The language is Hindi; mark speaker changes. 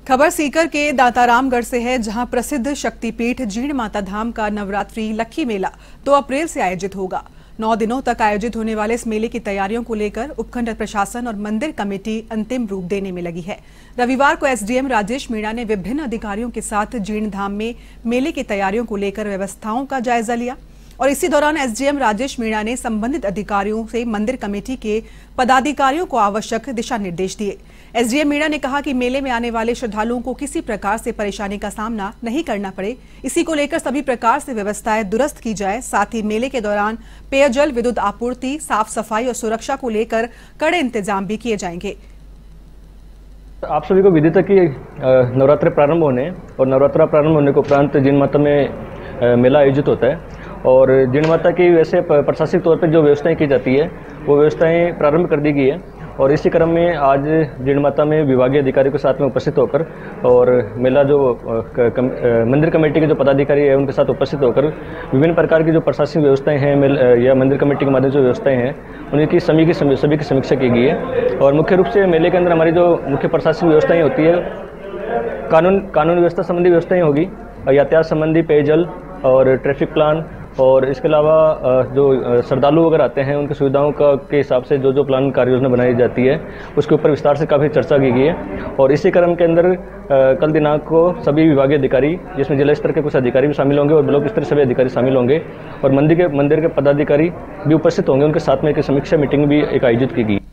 Speaker 1: खबर सीकर के दातारामगढ़ से है, जहां प्रसिद्ध शक्तिपीठ जीण माता धाम का नवरात्रि लक्खी मेला 2 अप्रैल से आयोजित होगा। 9 दिनों तक आयोजित होने वाले इस मेले की तैयारियों को लेकर उपखंड प्रशासन और मंदिर कमेटी अंतिम रूप देने में लगी है। रविवार को एसडीएम राजेश मीणा ने विभिन्न अधिकारियों के साथ जीण धाम में मेले की तैयारियों को लेकर व्यवस्थाओं का जायजा लिया और इसी दौरान एसडीएम राजेश मीणा ने संबंधित अधिकारियों से मंदिर कमेटी के पदाधिकारियों को आवश्यक दिशा निर्देश दिए। एसडीएम मीणा ने कहा कि मेले में आने वाले श्रद्धालुओं को किसी प्रकार से परेशानी का सामना नहीं करना पड़े, इसी को लेकर सभी प्रकार से व्यवस्थाएं दुरुस्त की जाए। साथ ही मेले के दौरान पेयजल, विद्युत आपूर्ति, साफ सफाई और सुरक्षा को लेकर कड़े इंतजाम भी किए जाएंगे।
Speaker 2: आप सभी को विदित है कि नवरात्र प्रारंभ होने और नवरात्रा प्रारंभ होने के उपरांत जीण माता में मेला आयोजित होता है और जीण माता की वैसे प्रशासनिक तौर पर जो व्यवस्थाएं की जाती है वो व्यवस्थाएं प्रारंभ कर दी गई है और इसी क्रम में आज जीण माता में विभागीय अधिकारियों के साथ में उपस्थित होकर और मेला जो मंदिर कमेटी के जो पदाधिकारी हैं उनके साथ उपस्थित होकर विभिन्न प्रकार की जो प्रशासनिक व्यवस्थाएं हैं या मंदिर कमेटी के माध्यम से व्यवस्थाएं हैं उनकी सभी की समीक्षा की गई है। और मुख्य रूप से मेले के अंदर हमारी जो मुख्य प्रशासनिक व्यवस्थाएं होती है, कानून व्यवस्था संबंधी व्यवस्थाएं होगी, यातायात संबंधी, पेयजल और ट्रैफिक प्लान और इसके अलावा जो श्रद्धालु वगैरह आते हैं उनकी सुविधाओं के हिसाब से जो प्लान कार्य योजना बनाई जाती है उसके ऊपर विस्तार से काफ़ी चर्चा की गई है। और इसी क्रम के अंदर कल दिनांक को सभी विभागीय अधिकारी, जिसमें जिला स्तर के कुछ अधिकारी भी शामिल होंगे और ब्लॉक स्तर सभी अधिकारी शामिल होंगे और मंदिर के पदाधिकारी भी उपस्थित होंगे, उनके साथ में एक समीक्षा मीटिंग भी एक आयोजित की गई।